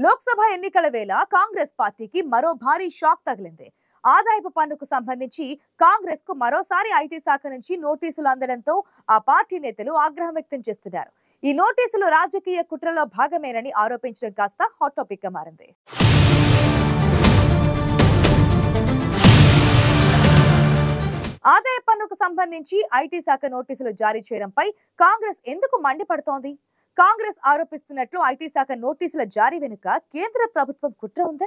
లోక్సభ ఎన్నికల వేళ కాంగ్రెస్ పార్టీకి మరో భారీ షాక్ తగిలింది. ఆదాయపు పన్నుకు సంబంధించి కాంగ్రెస్ కు మరోసారి ఐటీ శాఖ నుంచి నోటీసులు అందడంతో ఆ పార్టీ నేతలు ఆగ్రహం వ్యక్తం చేస్తున్నారు. ఈ నోటీసులు రాజకీయ కుట్రలో భాగమేనని ఆరోపించడం కాస్త హాట్ టాపిక్ గా మారింది. ఆదాయ పన్నుకు సంబంధించి ఐటీ శాఖ నోటీసులు జారీ చేయడంపై కాంగ్రెస్ ఎందుకు మండిపడుతోంది? కాంగ్రెస్ ఆరోపిస్తున్నట్లు ఐటీ శాఖ నోటీసుల జారీ వెనుక కేంద్ర ప్రభుత్వం కుట్ర ఉందా?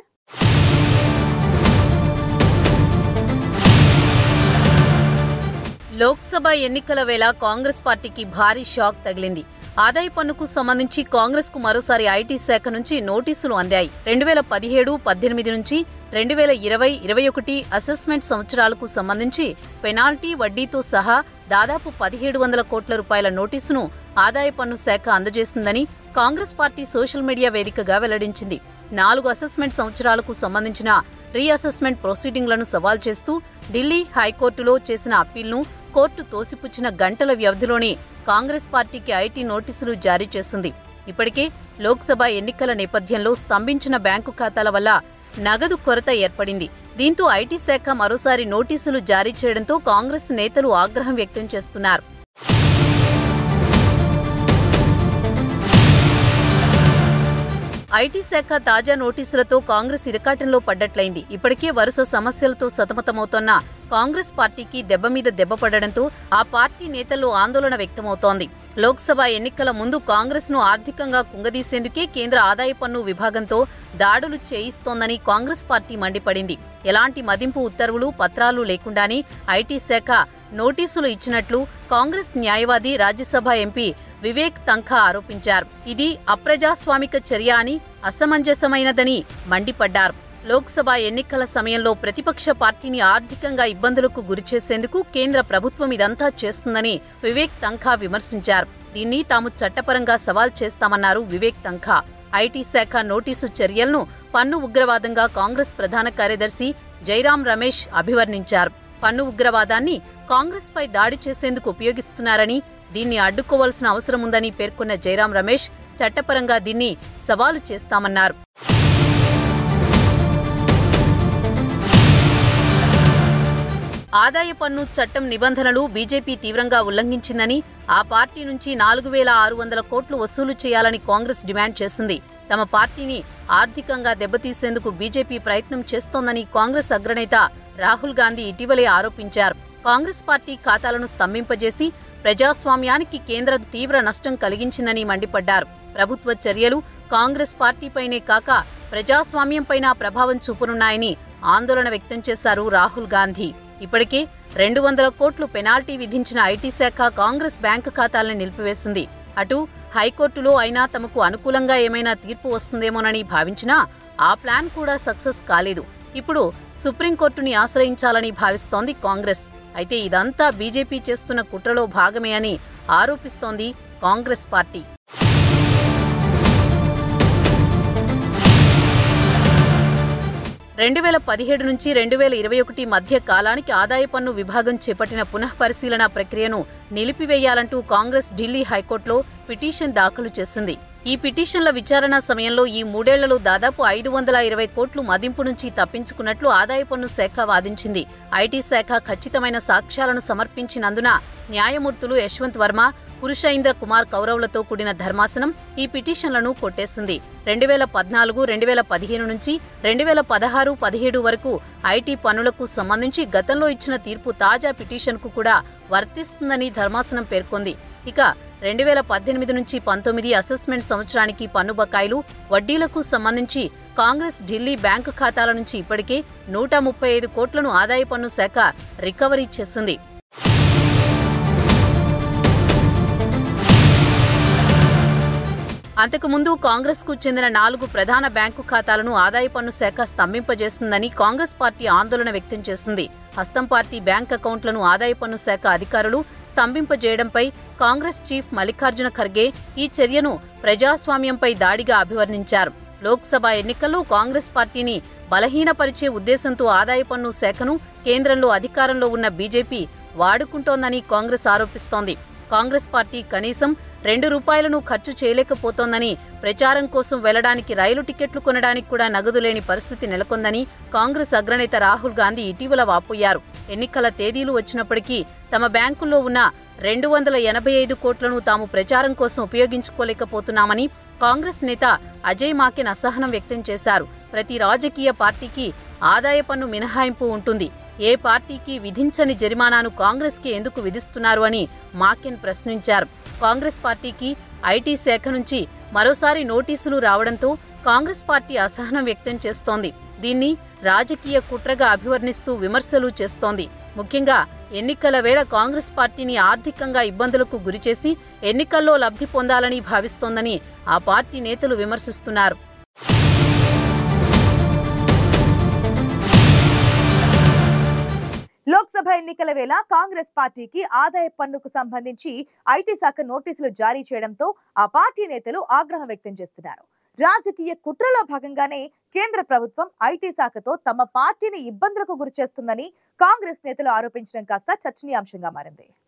లోక్సభ ఎన్నికల వేళ కాంగ్రెస్ పార్టీకి భారీ షాక్ తగిలింది. ఆదాయ పన్నుకు సంబంధించి కాంగ్రెస్ కు మరోసారి ఐటీ శాఖ నుంచి నోటీసులు అందాయి. 2017-18 నుంచి 2020-21 అసెస్మెంట్ సంవత్సరాలకు సంబంధించి పెనాల్టీ వడ్డీతో సహా దాదాపు 1700 కోట్ల రూపాయల నోటీసును ఆదాయ పన్ను శాఖ అందజేసిందని కాంగ్రెస్ పార్టీ సోషల్ మీడియా వేదికగా వెల్లడించింది. 4 అసెస్మెంట్ సంవత్సరాలకు సంబంధించిన రీఅసెస్మెంట్ ప్రొసీడింగ్లను సవాల్ చేస్తూ ఢిల్లీ హైకోర్టులో చేసిన అప్పీల్ను కోర్టు తోసిపుచ్చిన గంటల వ్యవధిలోనే కాంగ్రెస్ పార్టీకి ఐటీ నోటీసులు జారీ చేసింది. ఇప్పటికే లోక్సభ ఎన్నికల నేపథ్యంలో స్తంభించిన బ్యాంకు ఖాతాల వల్ల నగదు కొరత ఏర్పడింది. దీంతో ఐటీ శాఖ మరోసారి నోటీసులు జారీ చేయడంతో కాంగ్రెస్ నేతలు ఆగ్రహం వ్యక్తం చేస్తున్నారు. ఐటీ శాఖ తాజా నోటీసులతో కాంగ్రెస్ ఇరకాటంలో పడ్డట్లయింది. ఇప్పటికే వరుస సమస్యలతో సతమతమవుతోన్న కాంగ్రెస్ పార్టీకి దెబ్బ మీద దెబ్బ పడడంతో ఆ పార్టీ నేతల్లో ఆందోళన వ్యక్తమవుతోంది. లోక్సభ ఎన్నికల ముందు కాంగ్రెస్ ను ఆర్థికంగా కుంగదీసేందుకే కేంద్ర ఆదాయ పన్ను విభాగంతో దాడులు చేయిస్తోందని కాంగ్రెస్ పార్టీ మండిపడింది. ఎలాంటి మదింపు ఉత్తర్వులు పత్రాలు లేకుండానే ఐటీ శాఖ నోటీసులు ఇచ్చినట్లు కాంగ్రెస్ న్యాయవాది రాజ్యసభ ఎంపీ వివేక్ తంఖా ఆరోపించారు. ఇది అప్రజాస్వామిక చర్య అని, అసమంజసమైనదని మండిపడ్డారు. లోక్సభ ఎన్నికల సమయంలో ప్రతిపక్ష పార్టీని ఆర్థికంగా ఇబ్బందులకు గురిచేసేందుకు కేంద్ర ప్రభుత్వం ఇదంతా చేస్తుందని వివేక్ తంఖా విమర్శించారు. దీన్ని తాము చట్టపరంగా సవాల్ చేస్తామన్నారు వివేక్ తంఖా. ఐటీ శాఖ నోటీసు చర్యలను పన్ను ఉగ్రవాదంగా కాంగ్రెస్ ప్రధాన కార్యదర్శి జైరాం రమేష్ అభివర్ణించారు. పన్ను ఉగ్రవాదాన్ని కాంగ్రెస్ పై దాడి చేసేందుకు ఉపయోగిస్తున్నారని, దీన్ని అడ్డుకోవాల్సిన అవసరముందని పేర్కొన్న జైరాం రమేష్ చట్టపరంగా దీన్ని సవాలు చేస్తామన్నారు. ఆదాయ పన్ను చట్టం నిబంధనలు బీజేపీ తీవ్రంగా ఉల్లంఘించిందని, ఆ పార్టీ నుంచి 4600 కోట్లు వసూలు చేయాలని కాంగ్రెస్ డిమాండ్ చేసింది. తమ పార్టీని ఆర్థికంగా దెబ్బతీసేందుకు బీజేపీ ప్రయత్నం చేస్తోందని కాంగ్రెస్ అగ్రనేత రాహుల్ గాంధీ ఇటీవలే ఆరోపించారు. కాంగ్రెస్ పార్టీ ఖాతాలను స్తంభింపజేసి ప్రజాస్వామ్యానికి కేంద్రం తీవ్ర నష్టం కలిగించిందని మండిపడ్డారు. ప్రభుత్వ చర్యలు కాంగ్రెస్ పార్టీపైనే కాక ప్రజాస్వామ్యంపైనా ప్రభావం చూపనున్నాయని ఆందోళన వ్యక్తం చేశారు రాహుల్ గాంధీ. ఇప్పటికే 200 కోట్లు పెనాల్టీ విధించిన ఐటీ శాఖ కాంగ్రెస్ బ్యాంకు ఖాతాలను నిలిపివేసింది. అటు హైకోర్టులో అయినా తమకు అనుకూలంగా ఏమైనా తీర్పు వస్తుందేమోనని భావించినా ఆ ప్లాన్ కూడా సక్సెస్ కాలేదు. ఇప్పుడు సుప్రీంకోర్టుని ఆశ్రయించాలని భావిస్తోంది కాంగ్రెస్. అయితే ఇదంతా బీజేపీ చేస్తున్న కుట్రలో భాగమే అని ఆరోపిస్తోంది కాంగ్రెస్ పార్టీ. రెండు 2017 నుంచి 2021 మధ్య కాలానికి ఆదాయ పన్ను విభాగం చేపట్టిన పునఃపరిశీలన ప్రక్రియను నిలిపివేయాలంటూ కాంగ్రెస్ ఢిల్లీ హైకోర్టులో పిటిషన్ దాఖలు చేసింది. ఈ పిటిషన్ల విచారణ సమయంలో ఈ 3 ఏళ్లలో దాదాపు 520 కోట్లు మదింపు నుంచి తప్పించుకున్నట్లు ఆదాయ పన్ను శాఖ వాదించింది. ఐటీ శాఖ ఖచ్చితమైన సాక్ష్యాలను సమర్పించినందున న్యాయమూర్తులు యశ్వంత్ వర్మ, పురుషైంద్ర కుమార్ కౌరవ్లతో కూడిన ధర్మాసనం ఈ పిటిషన్లను కొట్టేసింది. 2014, 2015 నుంచి 2016-17 వరకు ఐటీ పన్నులకు సంబంధించి గతంలో ఇచ్చిన తీర్పు తాజా పిటిషన్కు కూడా వర్తిస్తుందని ధర్మాసనం పేర్కొంది. ఇక 2018 నుంచి 19 అసెస్మెంట్ సంవత్సరానికి పన్ను బకాయిలు, వడ్డీలకు సంబంధించి కాంగ్రెస్ ఢిల్లీ బ్యాంకు ఖాతాల నుంచి ఇప్పటికే 135 కోట్లను ఆదాయ పన్ను శాఖ రికవరీ చేసింది. అంతకుముందు కాంగ్రెస్ కు చెందిన 4 ప్రధాన బ్యాంకు ఖాతాలను ఆదాయ పన్ను శాఖ స్తంభింపజేస్తుందని కాంగ్రెస్ పార్టీ ఆందోళన వ్యక్తం చేసింది. హస్తం పార్టీ బ్యాంక్ అకౌంట్లను ఆదాయ పన్ను శాఖ అధికారులు స్తంభింపజేయడంపై కాంగ్రెస్ చీఫ్ మల్లికార్జున ఖర్గే ఈ చర్యను ప్రజాస్వామ్యంపై దాడిగా అభివర్ణించారు. లోక్సభ ఎన్నికల్లో కాంగ్రెస్ పార్టీని బలహీనపరిచే ఉద్దేశంతో ఆదాయ పన్ను శాఖను కేంద్రంలో అధికారంలో ఉన్న బీజేపీ వాడుకుంటోందని కాంగ్రెస్ ఆరోపిస్తోంది. కాంగ్రెస్ పార్టీ కనీసం ₹2 ఖర్చు చేయలేకపోతోందని, ప్రచారం కోసం వెళ్లడానికి రైలు టికెట్లు కొనడానికి కూడా నగదు లేని పరిస్థితి నెలకొందని కాంగ్రెస్ అగ్రనేత రాహుల్ గాంధీ ఇటీవల వాపోయారు. ఎన్నికల తేదీలు వచ్చినప్పటికీ తమ బ్యాంకుల్లో ఉన్న 285 కోట్లను తాము ప్రచారం కోసం ఉపయోగించుకోలేకపోతున్నామని కాంగ్రెస్ నేత అజయ్ మాకెన్ అసహనం వ్యక్తం చేశారు. ప్రతి రాజకీయ పార్టీకి ఆదాయ పన్ను మినహాయింపు ఉంటుంది. ఏ పార్టీకి విధించని జరిమానాను కాంగ్రెస్కి ఎందుకు విధిస్తున్నారు అని మాకెన్ ప్రశ్నించారు. కాంగ్రెస్ పార్టీకి ఐటీ శాఖ నుంచి మరోసారి నోటీసులు రావడంతో కాంగ్రెస్ పార్టీ అసహనం వ్యక్తం చేస్తోంది. దీన్ని రాజకీయ కుట్రగా అభివర్ణిస్తూ విమర్శలు చేస్తోంది. ముఖ్యంగా ఎన్నికల వేళ కాంగ్రెస్ పార్టీని ఆర్థికంగా ఇబ్బందులకు గురిచేసి ఎన్నికల్లో లబ్ధి పొందాలని భావిస్తోందని ఆ పార్టీ నేతలు విమర్శిస్తున్నారు. లోక్సభ ఎన్నికల వేళ కాంగ్రెస్ పార్టీకి ఆదాయ పన్నుకు సంబంధించి ఐటీ శాఖ నోటీసులు జారీ చేయడంతో ఆ పార్టీ నేతలు ఆగ్రహం వ్యక్తం చేస్తున్నారు. రాజకీయ కుట్రలో భాగంగానే కేంద్ర ప్రభుత్వం ఐటీ శాఖతో తమ పార్టీని ఇబ్బందులకు గురిచేస్తుందని కాంగ్రెస్ నేతలు ఆరోపించడం కాస్త చర్చనీయాంశంగా మారింది.